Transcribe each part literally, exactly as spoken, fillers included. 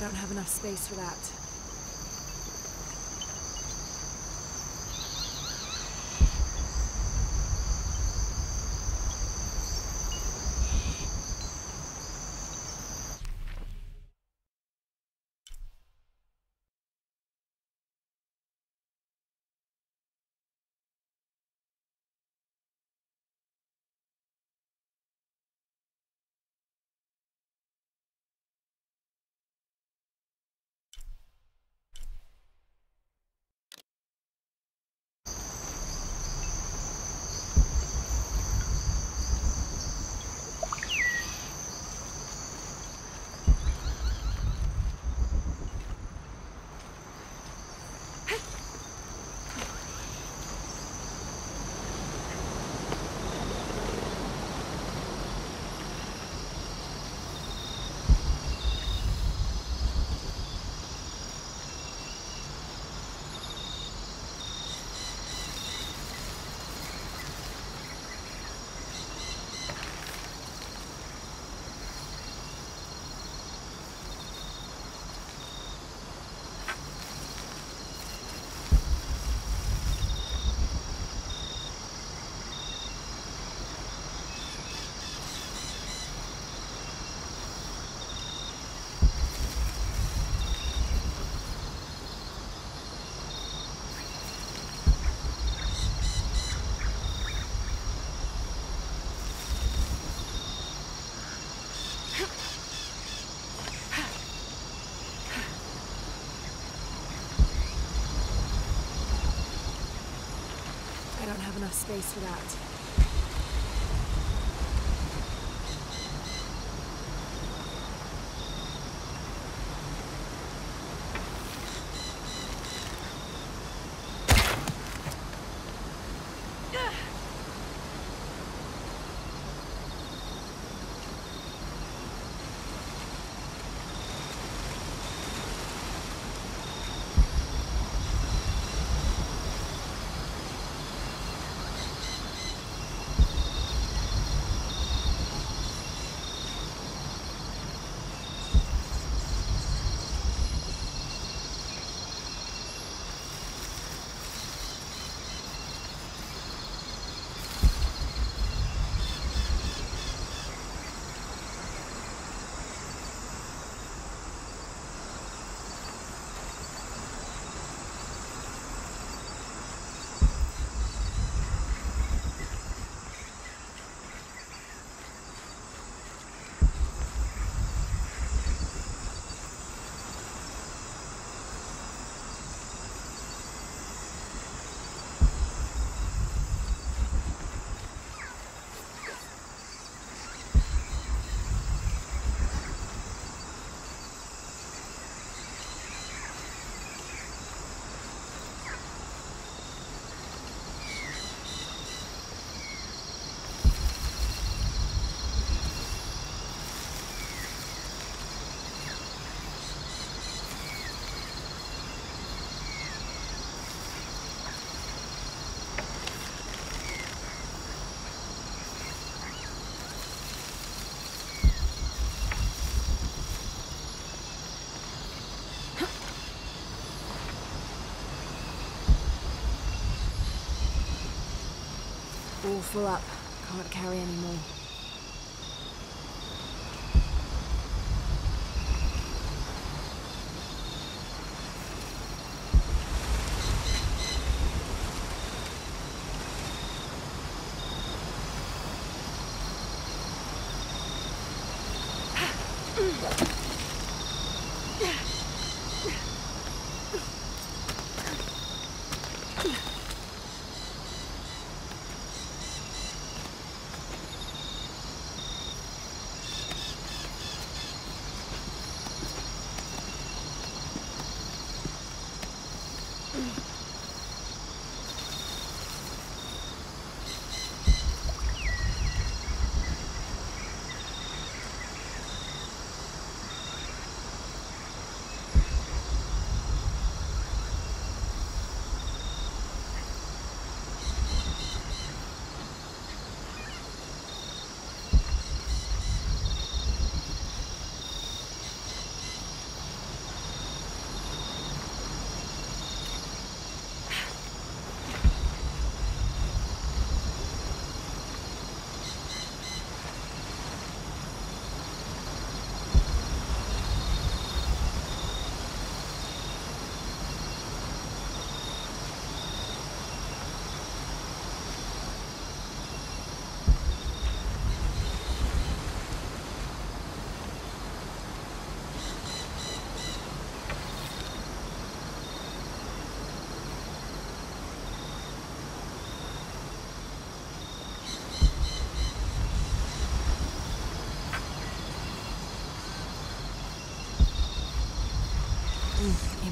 don't have enough space for that. I don't have enough space for that. All full up. Can't carry any more.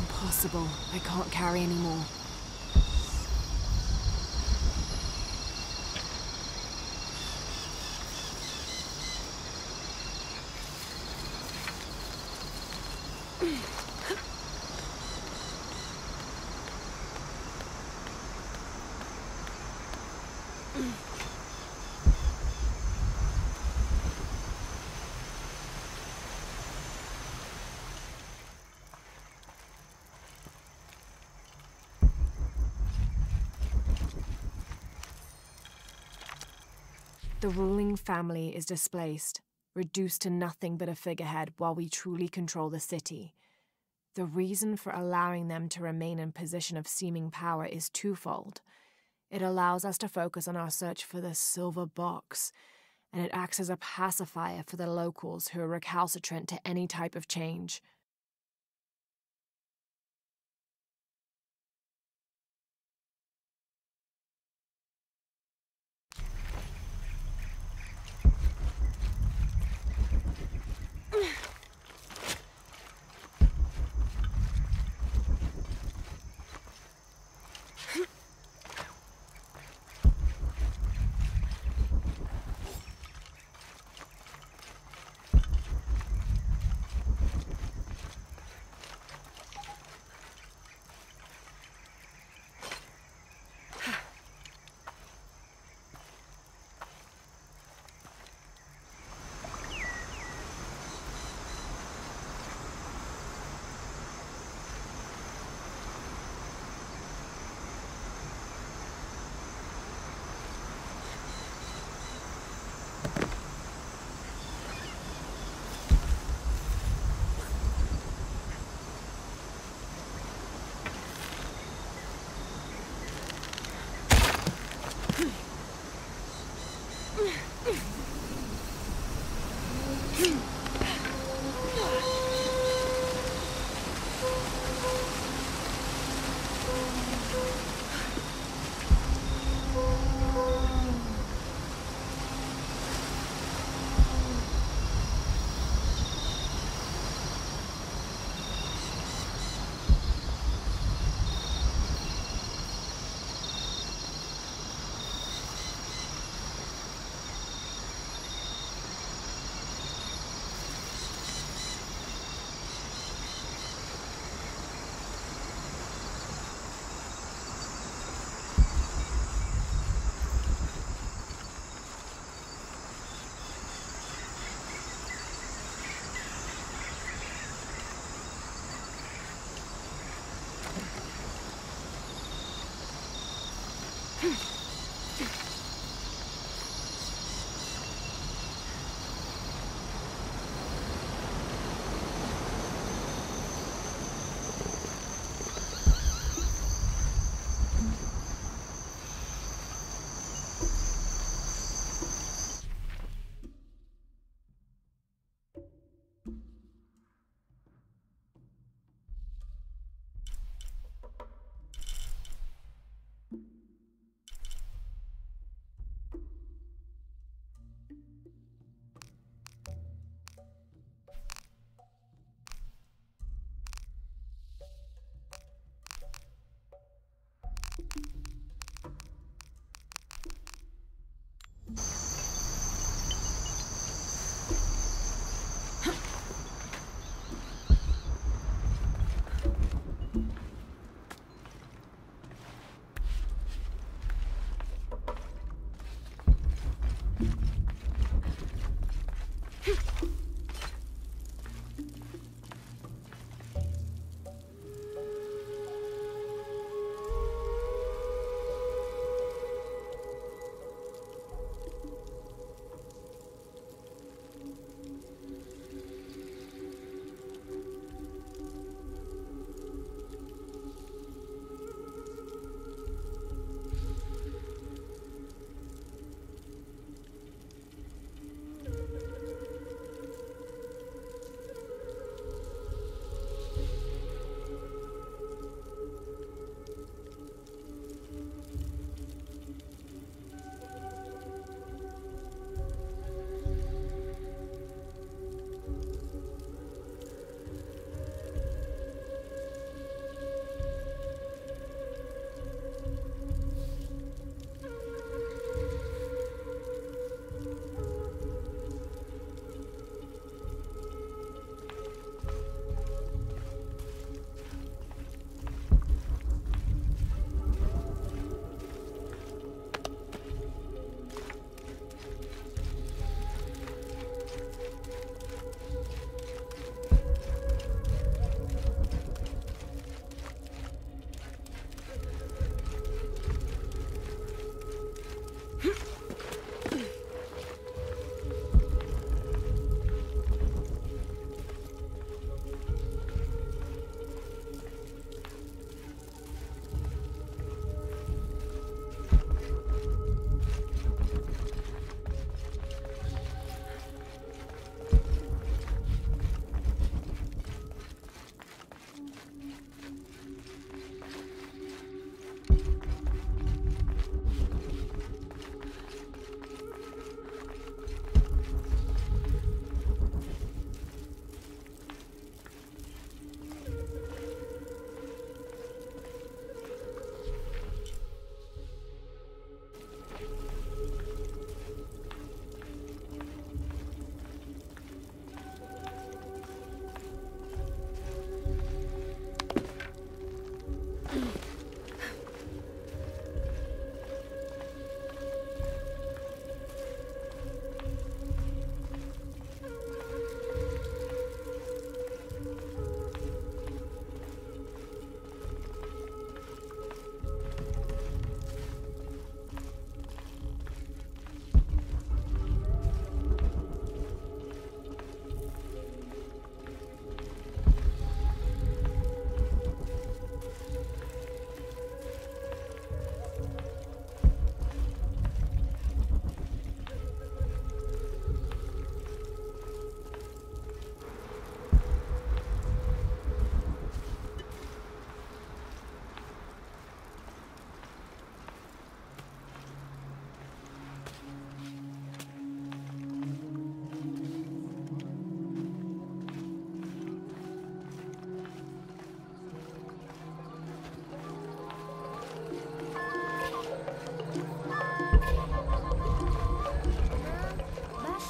Impossible. I can't carry anymore. The ruling family is displaced, reduced to nothing but a figurehead while we truly control the city. The reason for allowing them to remain in position of seeming power is twofold. It allows us to focus on our search for the silver box, and it acts as a pacifier for the locals who are recalcitrant to any type of change.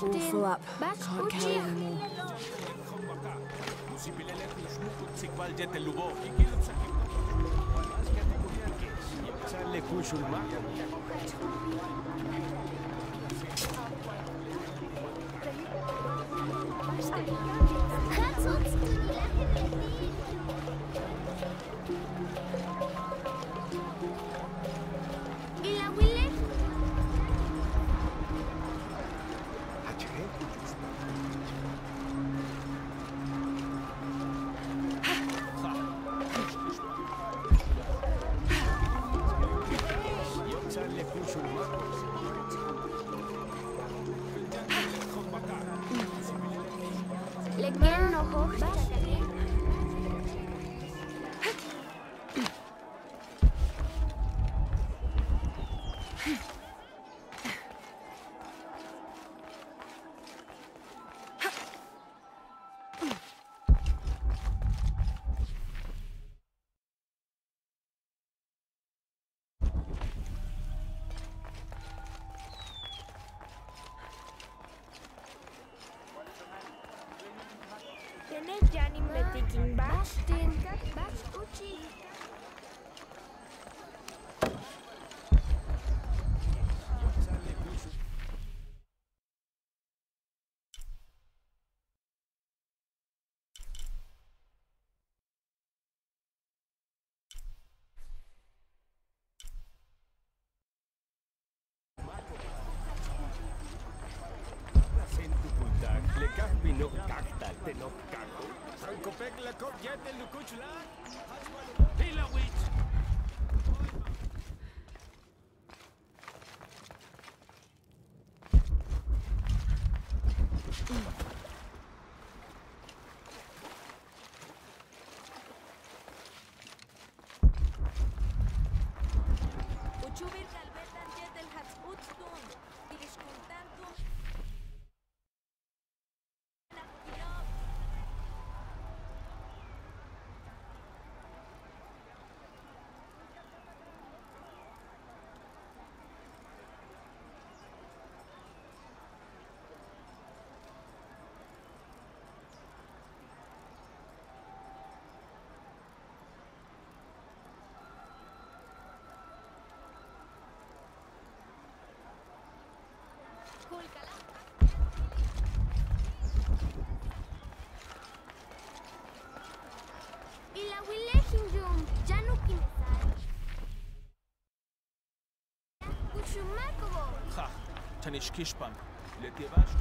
All full up. Can't carry anymore. Janim letiking Bastin. Bas uci. Ha, Tanishkishpan. Letivash.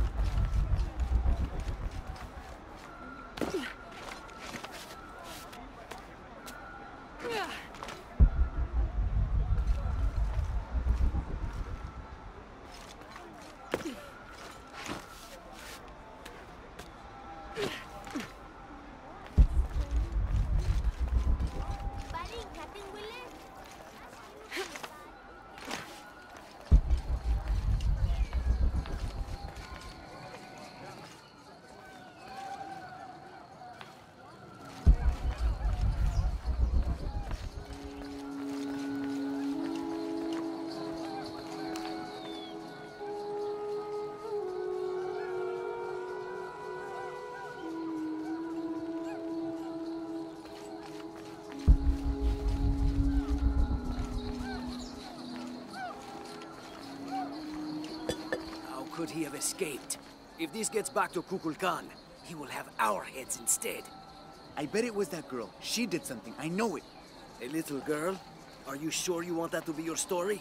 Could he have escaped? If this gets back to Kukulkan, he will have our heads instead. I bet it was that girl. She did something. I know it. A little girl? Are you sure you want that to be your story?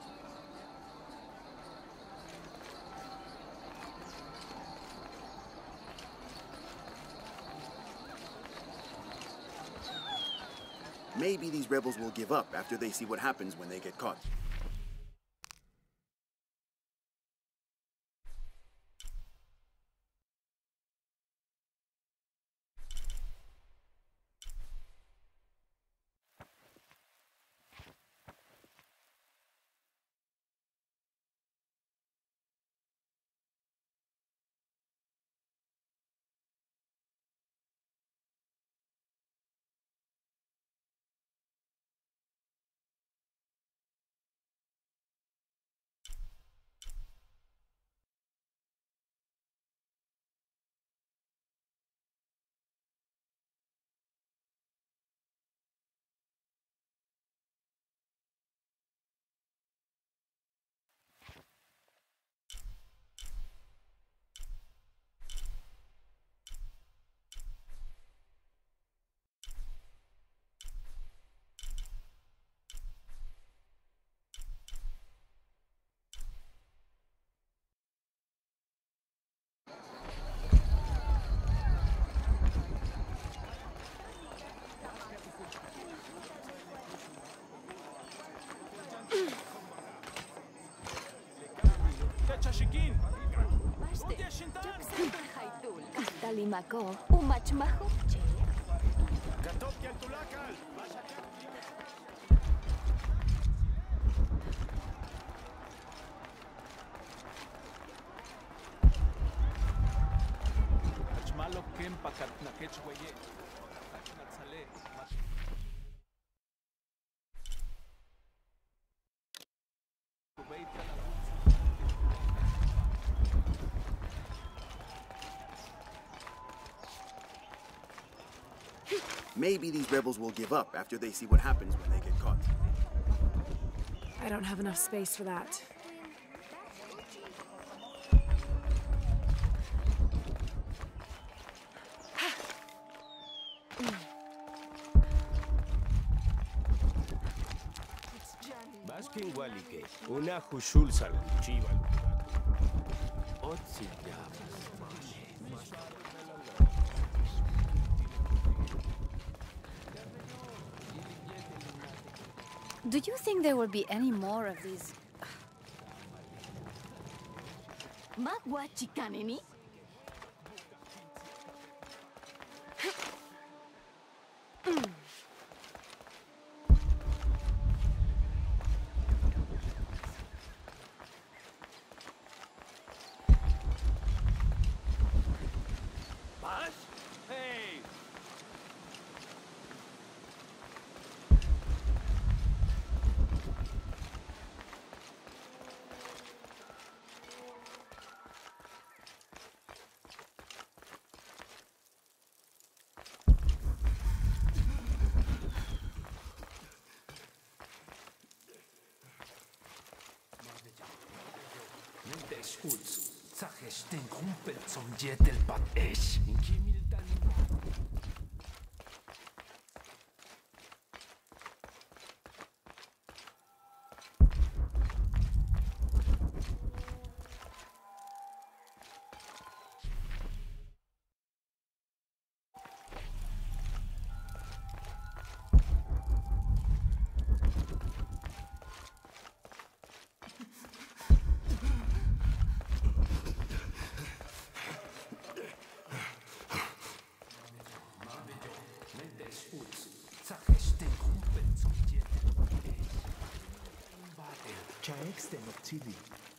Maybe these rebels will give up after they see what happens when they get caught. Kalimako, umachmajo. Achmalo kempa katnakech weye. Achnatzale. Maybe these rebels will give up after they see what happens when they get caught. I don't have enough space for that. Baskin Walike, una hushul sal, chival. Otsi Do you think there will be any more of these? Magwa chikanini? Hey! Des Uts, Zachesh den Kumpel zum Jetel Bat Esch. In Kimildan. Chaex de Noctili.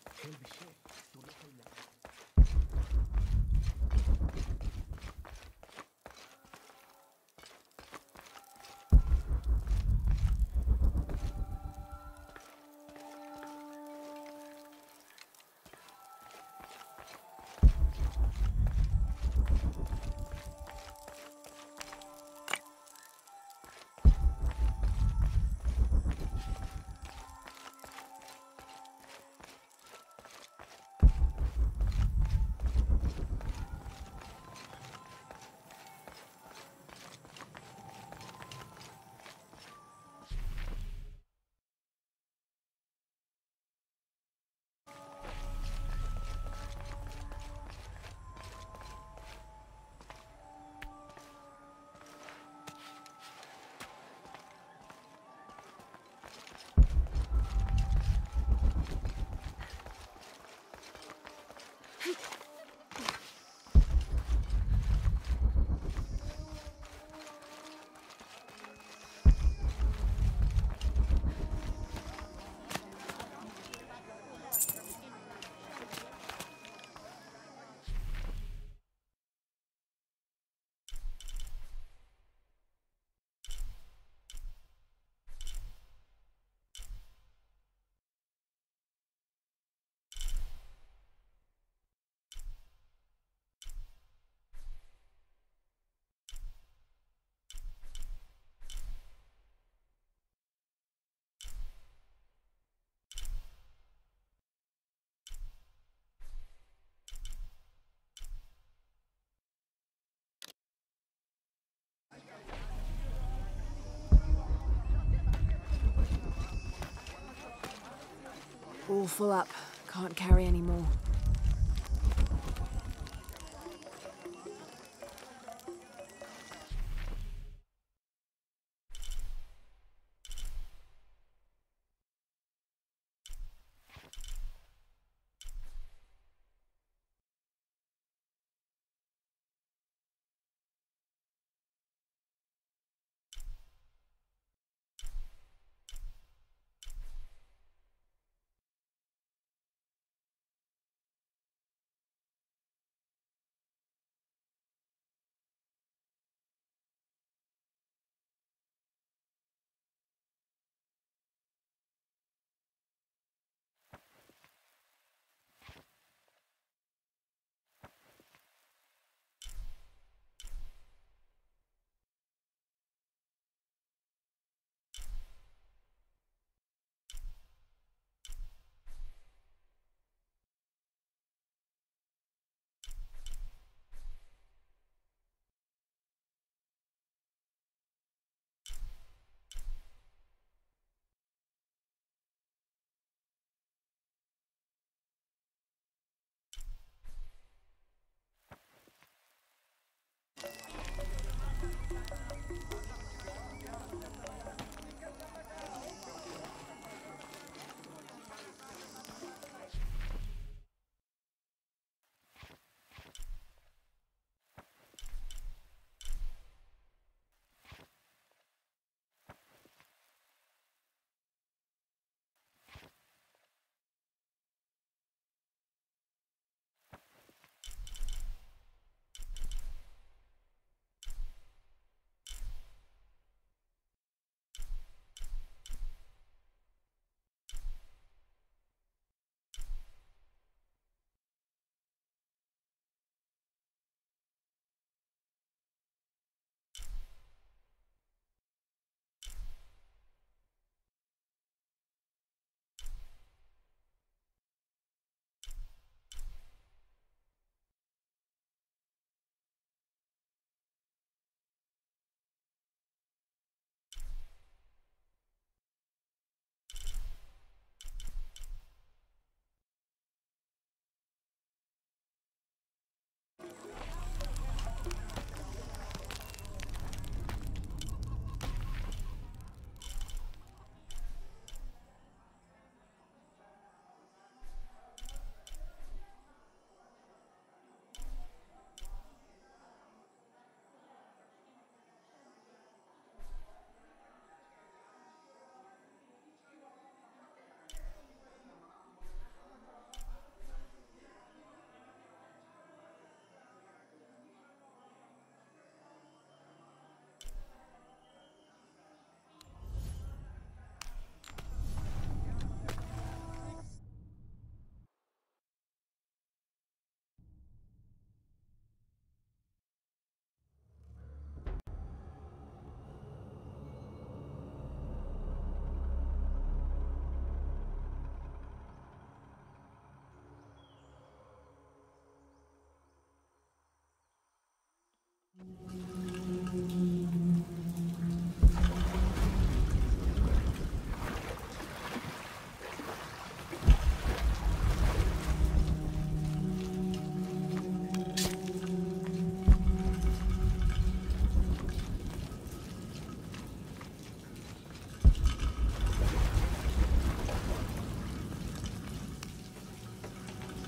All full up. Can't carry any more.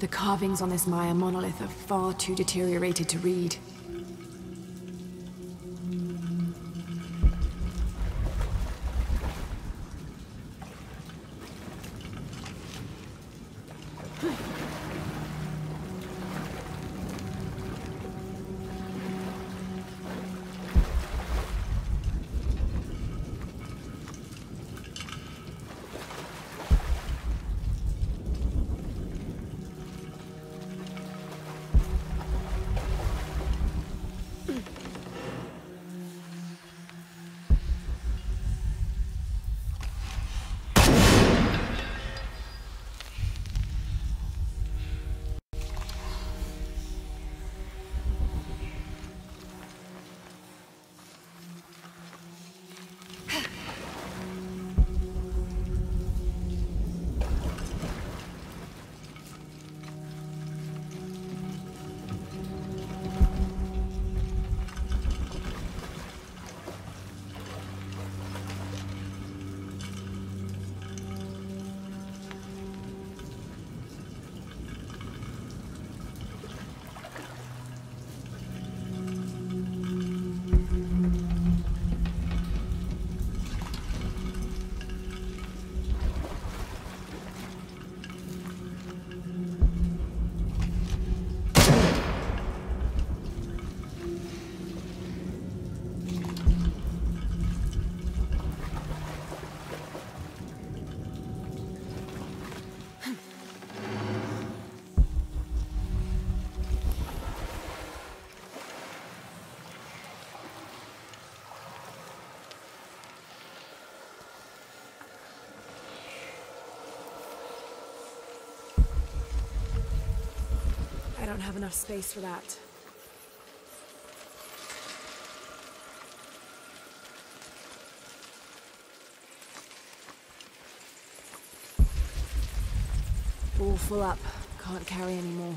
The carvings on this Maya monolith are far too deteriorated to read. I don't have enough space for that. All full up. Can't carry any more.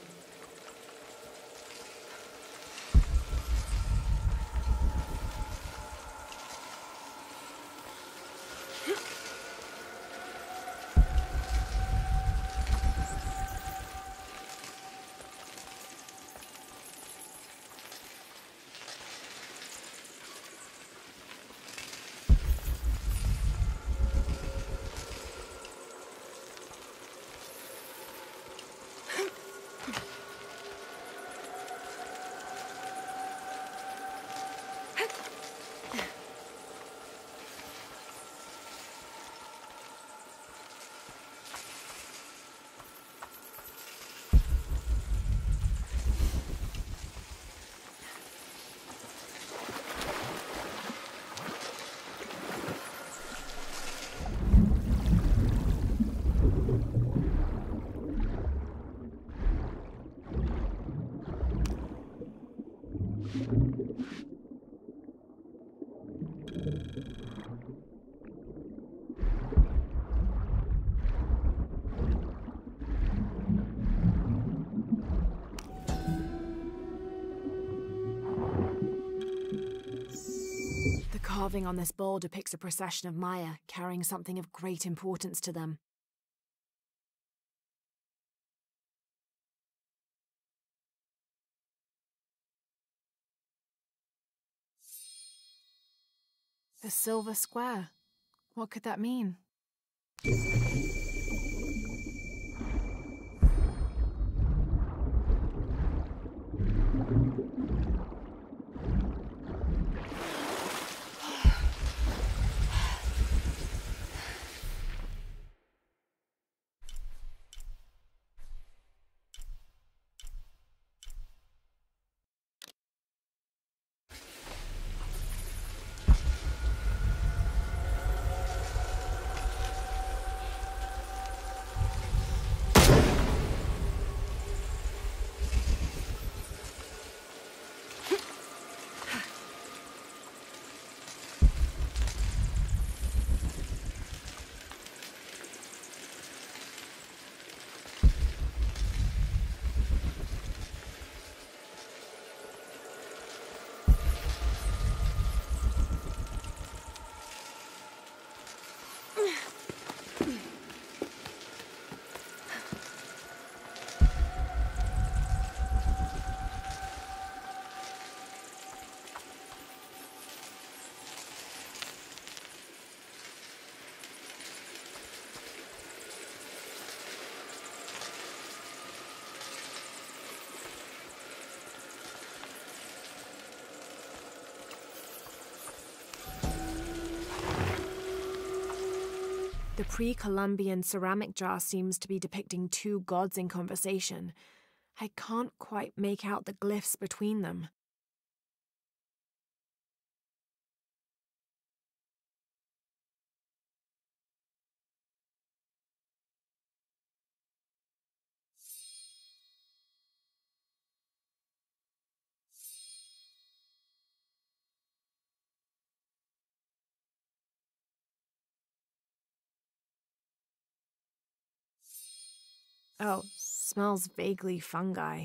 The carving on this bowl depicts a procession of Maya carrying something of great importance to them. A silver square. What could that mean? The pre-Columbian ceramic jar seems to be depicting two gods in conversation. I can't quite make out the glyphs between them. Oh, smells vaguely fungi.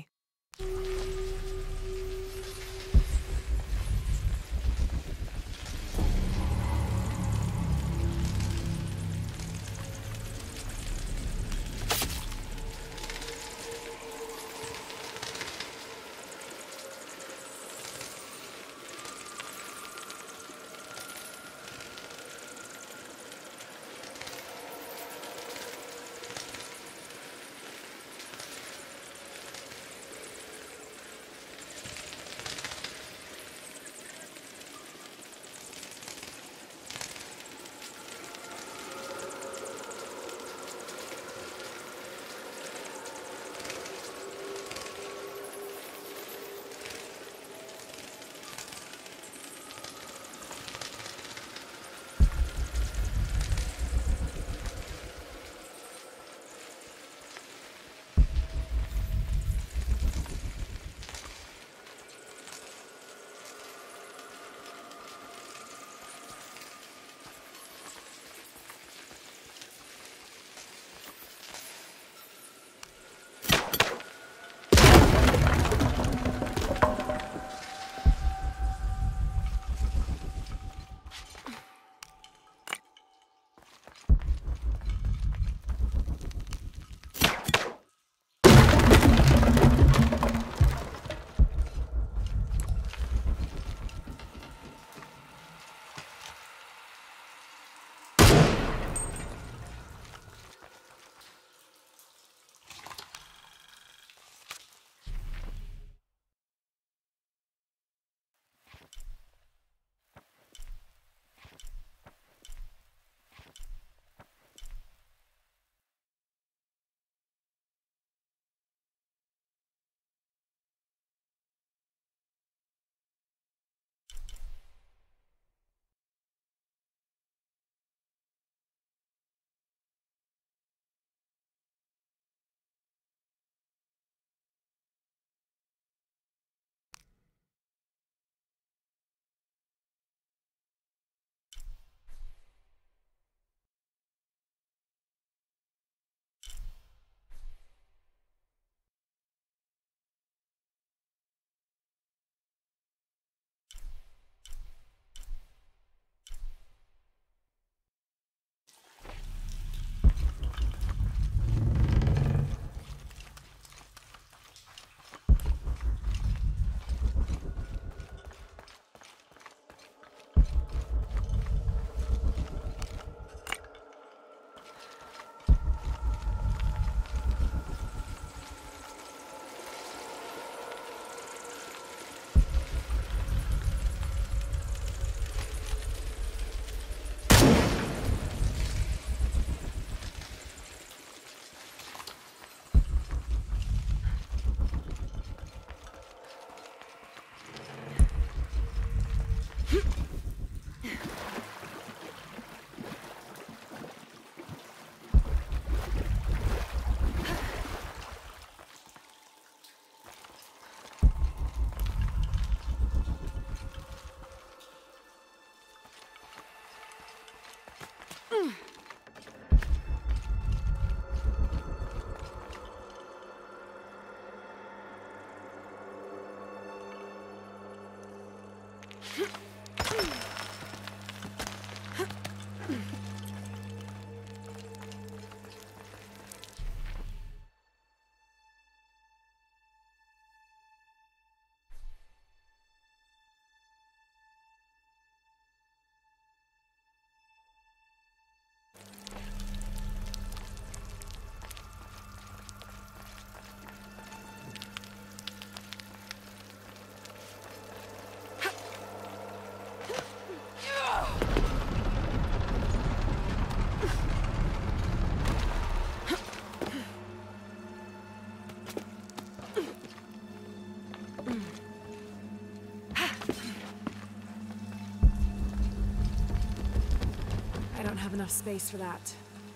have enough space for that.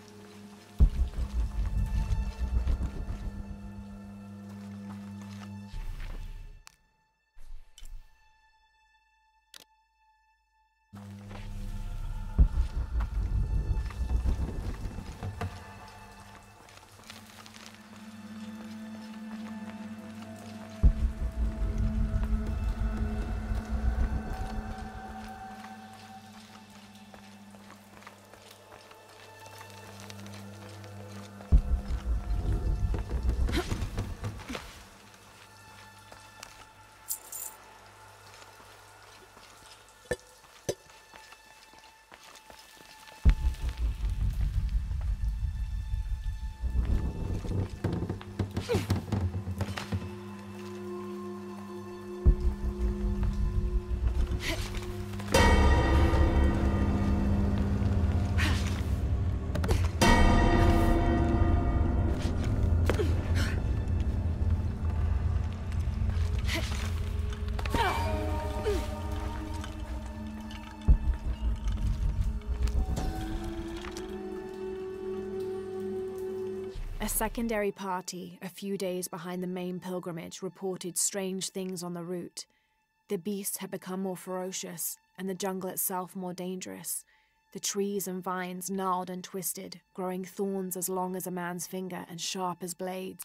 A secondary party, a few days behind the main pilgrimage, reported strange things on the route. The beasts had become more ferocious, and the jungle itself more dangerous. The trees and vines gnarled and twisted, growing thorns as long as a man's finger and sharp as blades.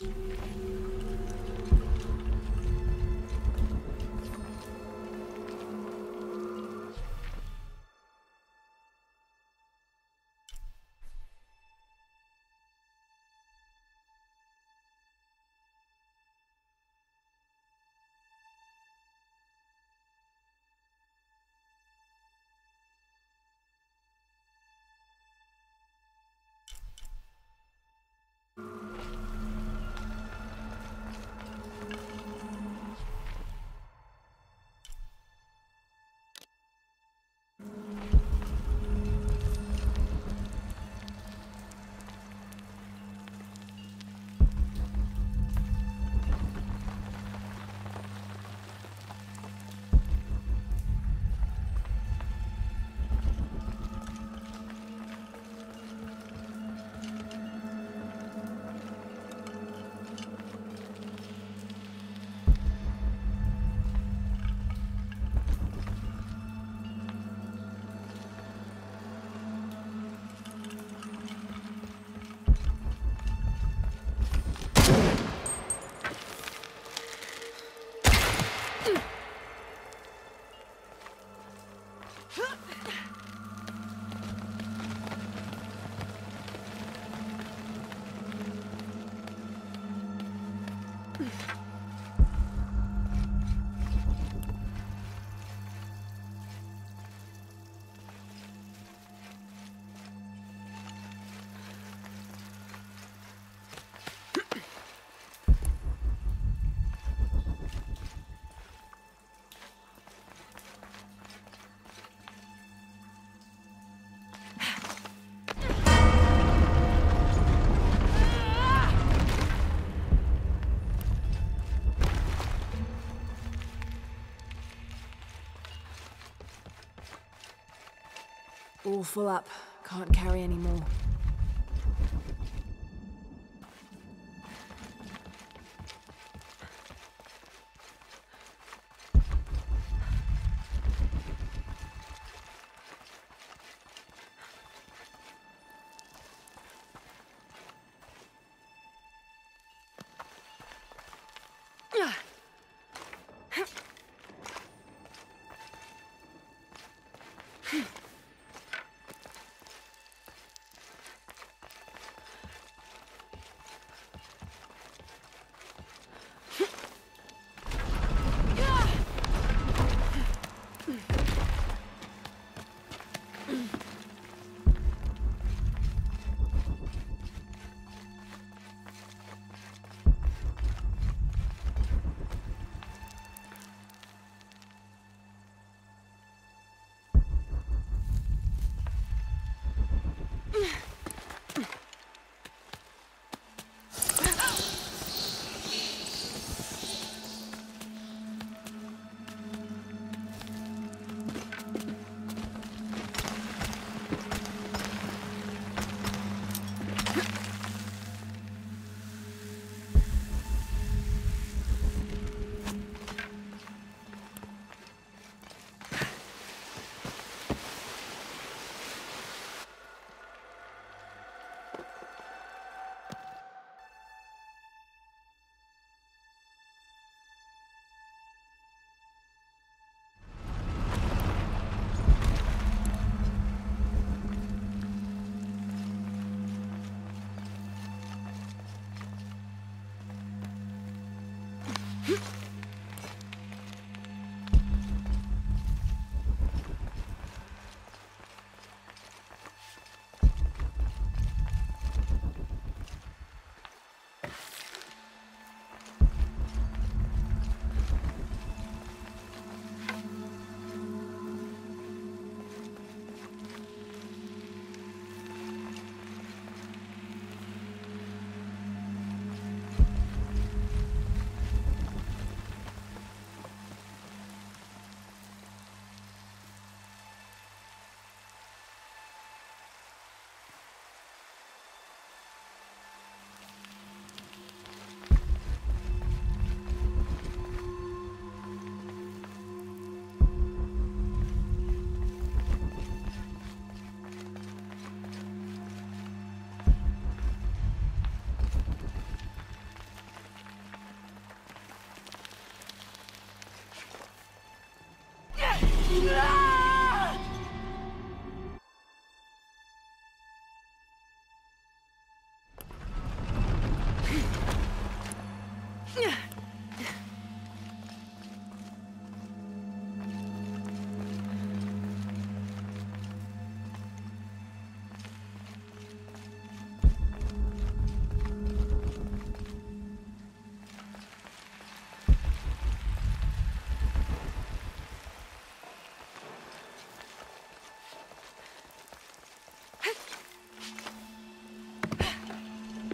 All full up. Can't carry any more.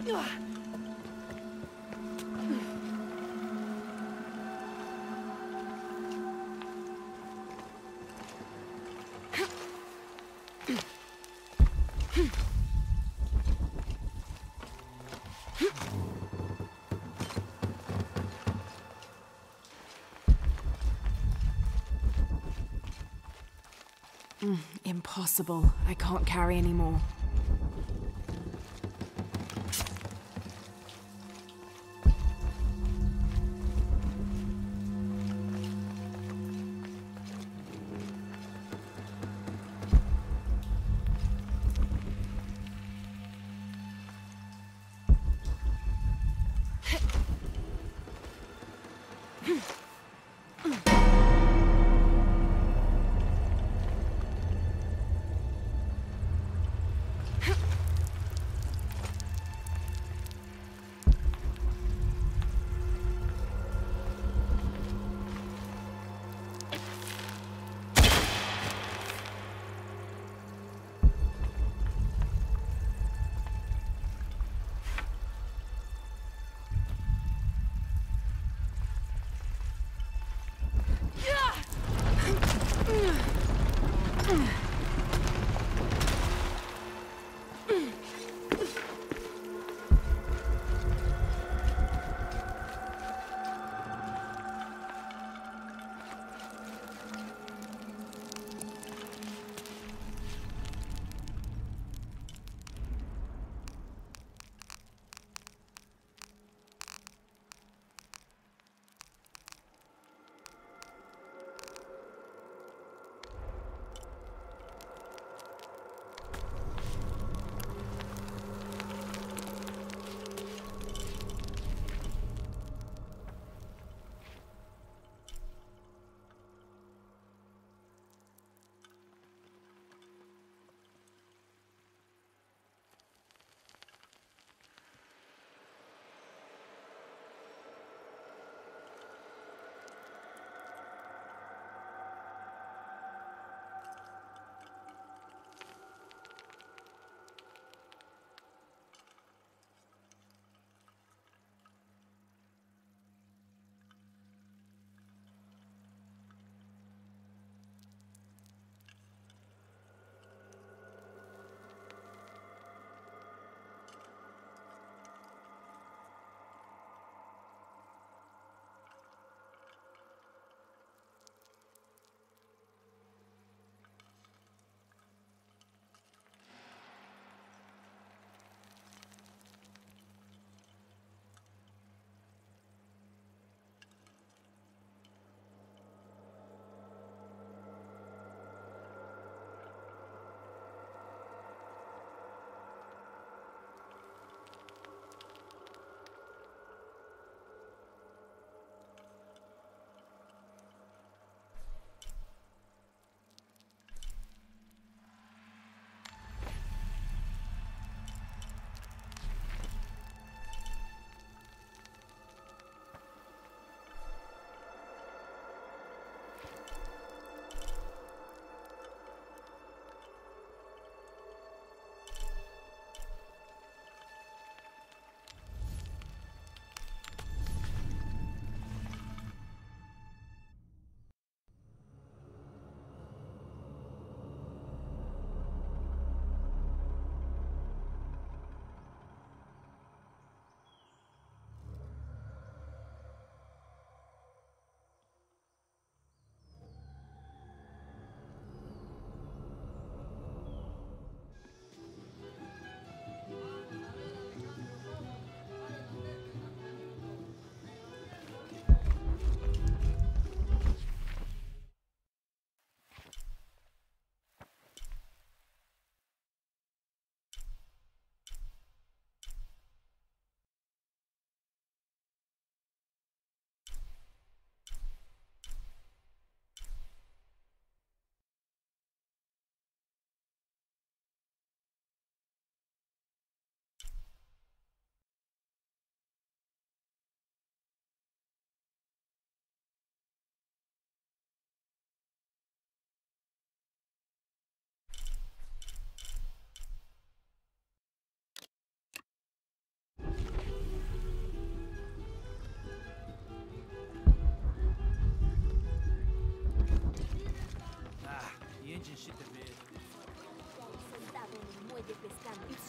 Mm, impossible. I can't carry anymore.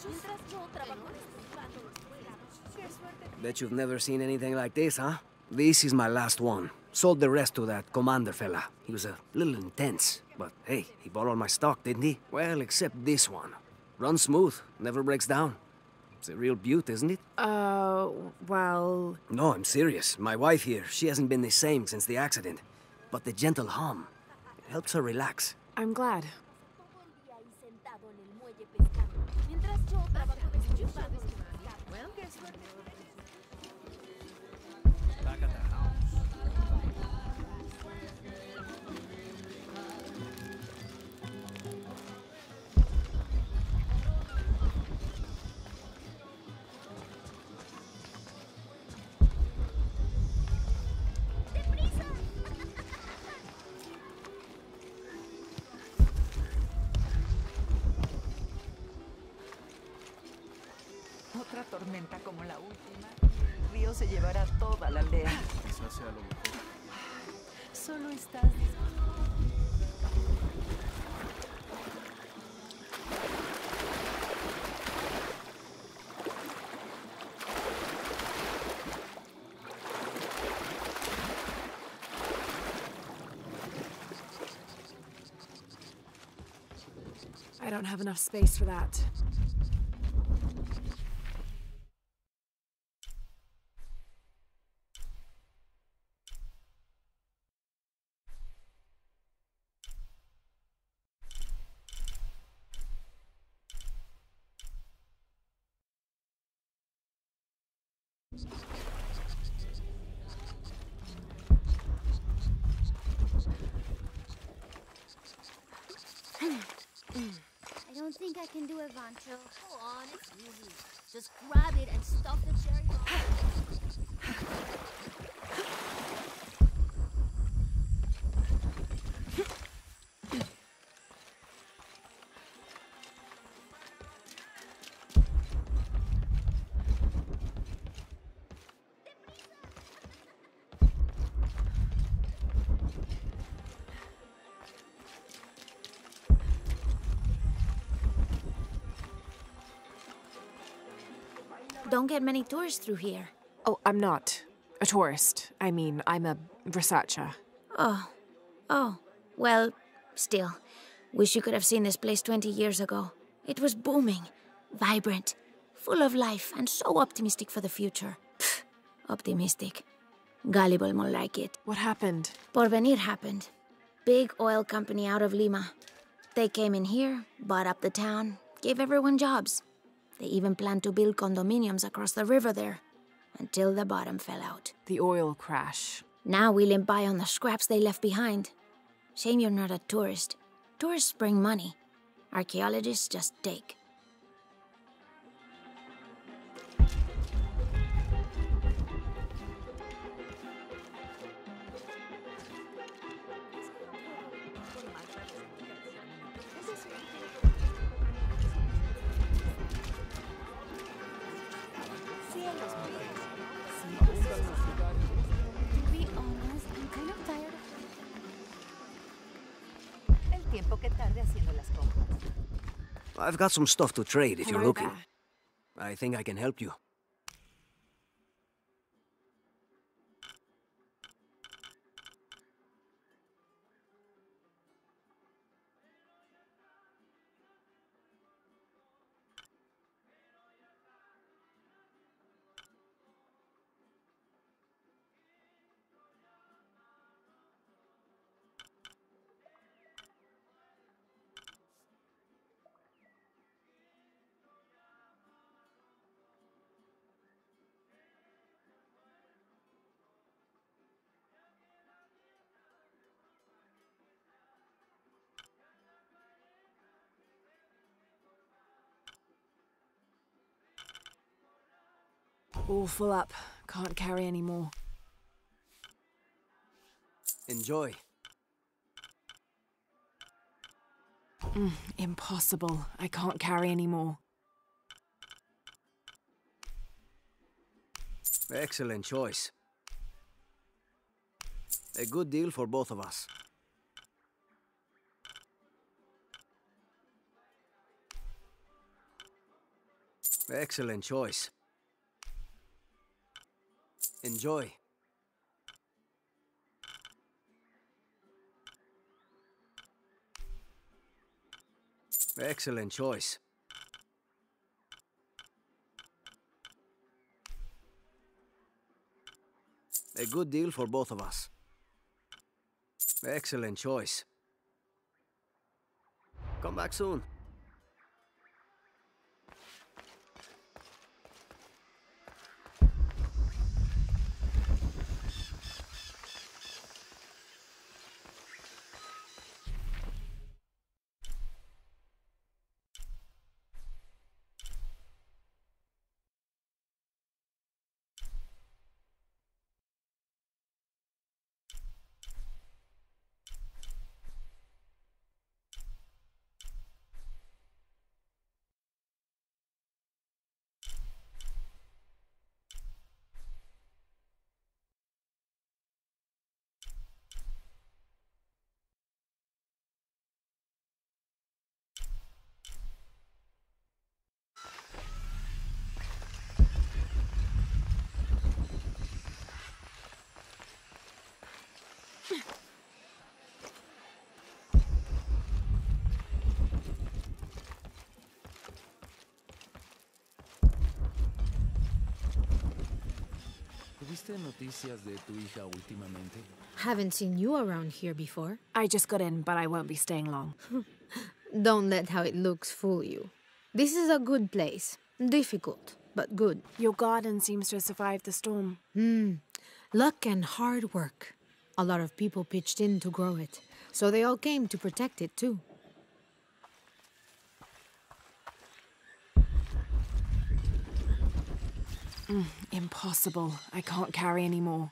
Bet you've never seen anything like this, huh? This is my last one. Sold the rest to that commander fella. He was a little intense, but hey, he bought all my stock, didn't he? Well, except this one. Runs smooth, never breaks down. It's a real beaut, isn't it? Uh, well... No, I'm serious. My wife here, she hasn't been the same since the accident. But the gentle hum, it helps her relax. I'm glad. Back at the house. Otra tormenta como la última. El río se llevará toda la aldea. Quizás sea lo mejor. Solo estás... I don't have enough space for that. I don't think I can do it, Vancho. Go on, it's easy. Just grab it and stuff the cherry bomb. Don't get many tourists through here. Oh, I'm not a tourist. I mean, I'm a researcher. Oh. Oh. Well, still. Wish you could have seen this place twenty years ago. It was booming, vibrant, full of life, and so optimistic for the future. Pfft, optimistic. Gullible more like it. What happened? Porvenir happened. Big oil company out of Lima. They came in here, bought up the town, gave everyone jobs. They even planned to build condominiums across the river there, until the bottom fell out. The oil crash. Now we limp by on the scraps they left behind. Shame you're not a tourist. Tourists bring money. Archaeologists just take. I've got some stuff to trade if you're Hello looking. there. I think I can help you. All full up. Can't carry any more. Enjoy. Mm, impossible. I can't carry any more. Excellent choice. A good deal for both of us. Excellent choice. Enjoy. Excellent choice. A good deal for both of us. Excellent choice. Come back soon. ¿Tuviste noticias de tu hija últimamente? Haven't seen you around here before. I just got in, but I won't be staying long. Don't let how it looks fool you. This is a good place. Difficult, but good. Your garden seems to have survived the storm. Hmm. Luck and hard work. A lot of people pitched in to grow it, so they all came to protect it too. Mm, impossible. I can't carry any more.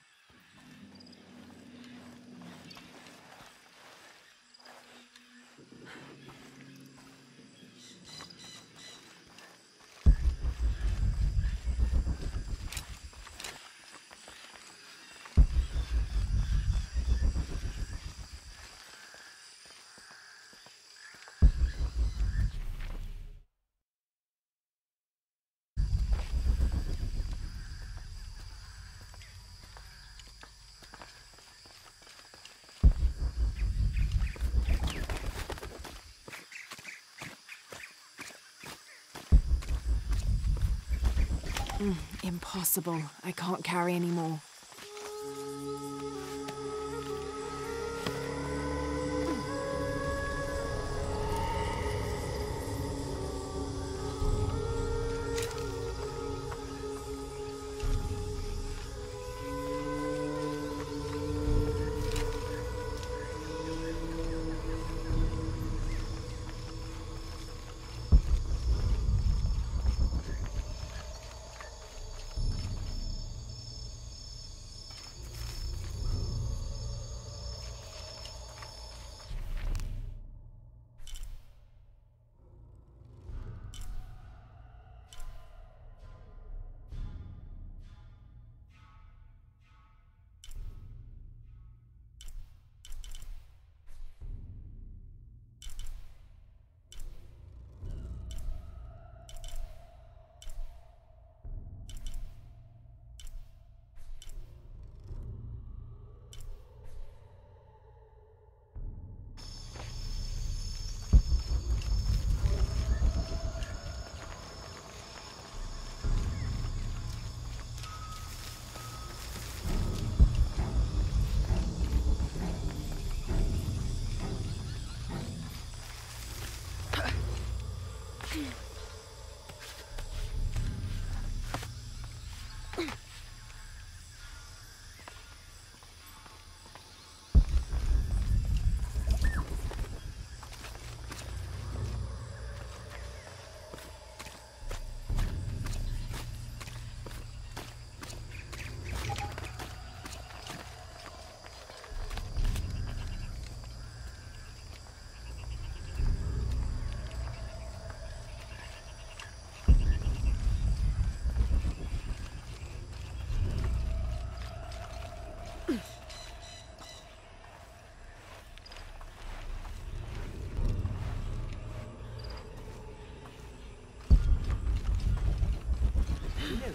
Mm, impossible. I can't carry any more.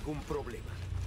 ningún problema.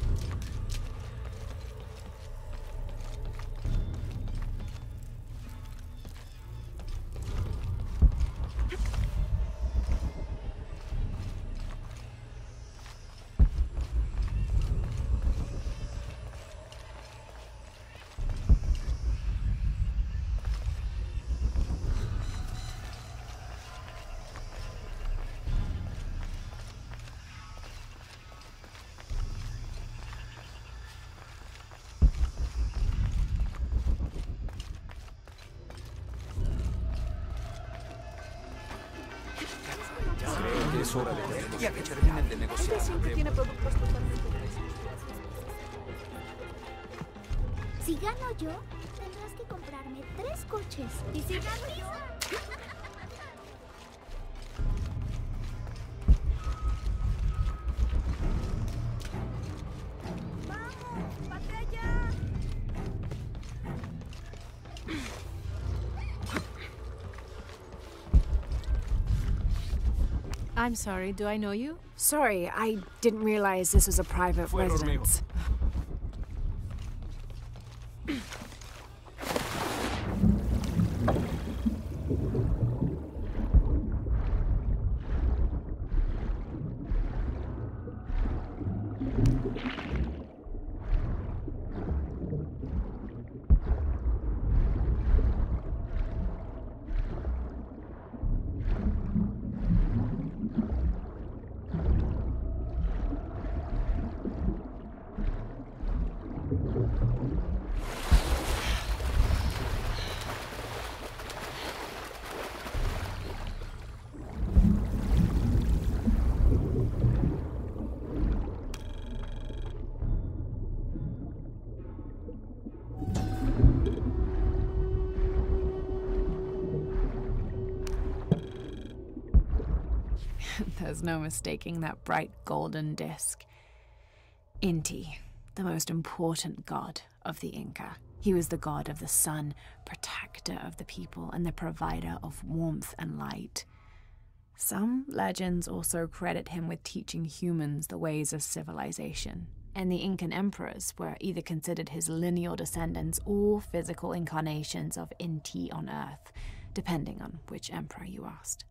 Es hora de que ya que terminen de negociar. Tiene productos totalmente Si gano yo, tendrás que comprarme tres coches. ¿Y si gano yo? ¡Vamos! ¡Batalla! I'm sorry, do I know you? Sorry, I didn't realize this was a private residence. There's no mistaking that bright golden disc. Inti, the most important god of the Inca. He was the god of the sun, protector of the people, and the provider of warmth and light. Some legends also credit him with teaching humans the ways of civilization, and the Incan emperors were either considered his lineal descendants or physical incarnations of Inti on Earth, depending on which emperor you asked.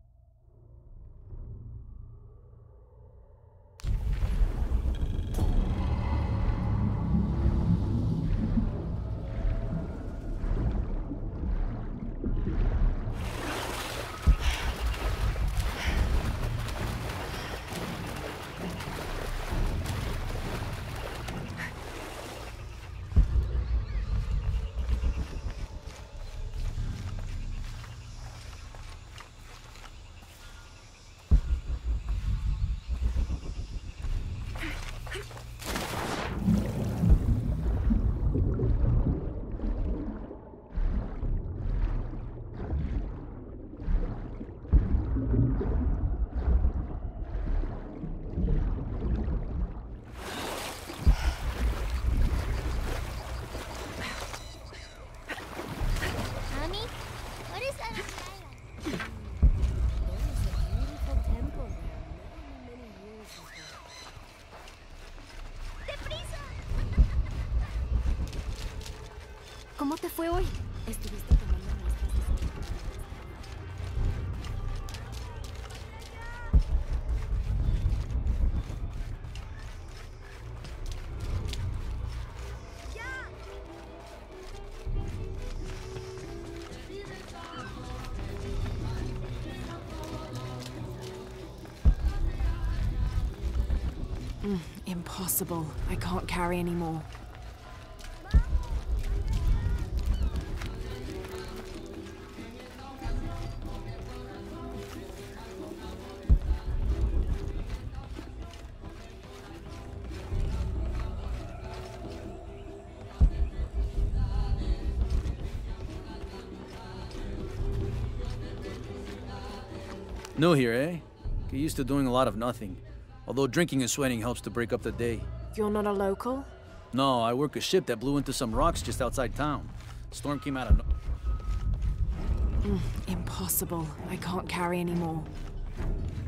¿Cómo te fue hoy? Estuviste tomando muestras de... Mm, impossible. I can't carry anymore. New here, eh? Get used to doing a lot of nothing. Although drinking and sweating helps to break up the day. You're not a local? No, I work a ship that blew into some rocks just outside town. Storm came out of no... Mm, impossible. I can't carry anymore.